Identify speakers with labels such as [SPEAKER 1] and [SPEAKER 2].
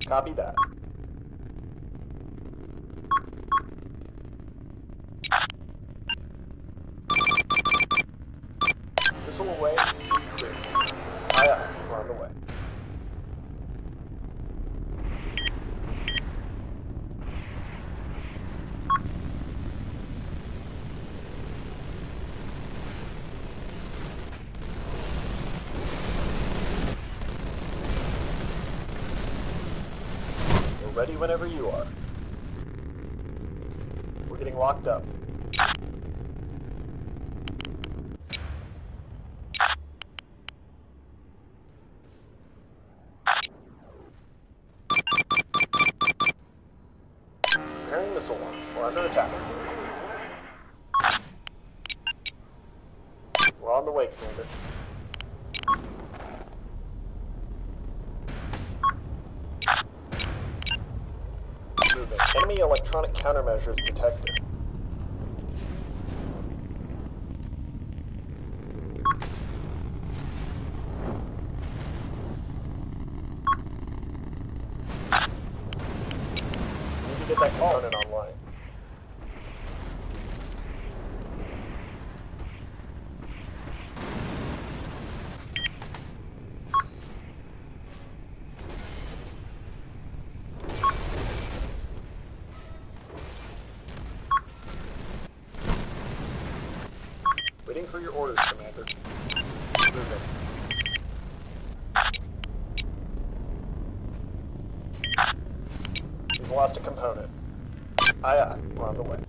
[SPEAKER 1] Copy that. Missile away, tube clear. Aye aye, we're on the way. We're ready whenever you are. We're getting locked up. Preparing missile launch. We're under attack. We're on the way, Commander. Moving. Enemy electronic countermeasures detected. Need to get that component online. Waiting for your orders, Commander. Moving. We've lost a component. Aye aye, we're on the way.